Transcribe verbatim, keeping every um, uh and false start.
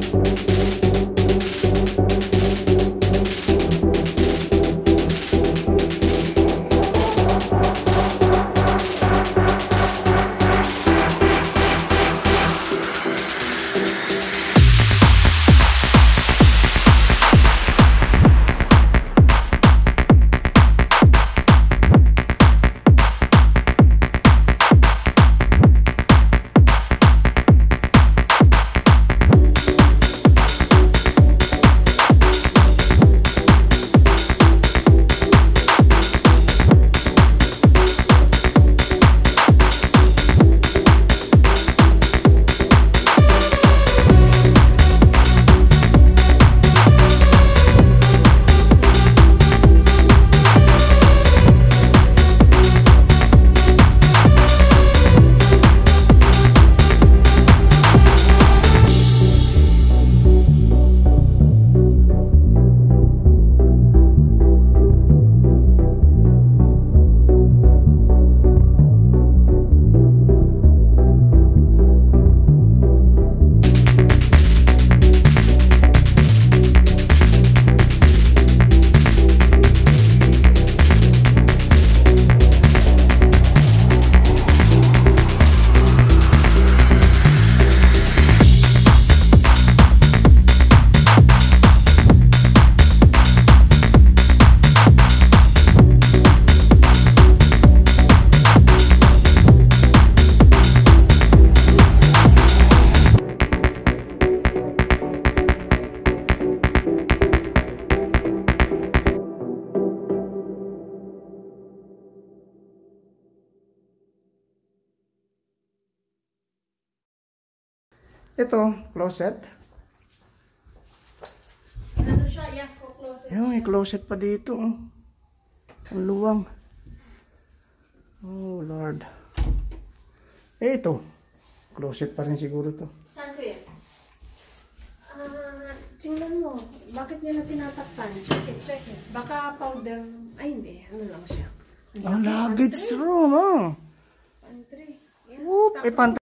Ito, closet. Ano siya? Yeah, closet. Yung may closet pa dito. Oh. Ang luwang. Oh, Lord. Eh, ito. Closet pa rin siguro to. Saan ko yun? Ah, tingnan mo. Bakit nila tinatakpan? Check it, check it. Baka powder. Ay, hindi. Ano lang siya. Ang luggage room, oh. Pantry. Yeah, Whoop, eh, pantry.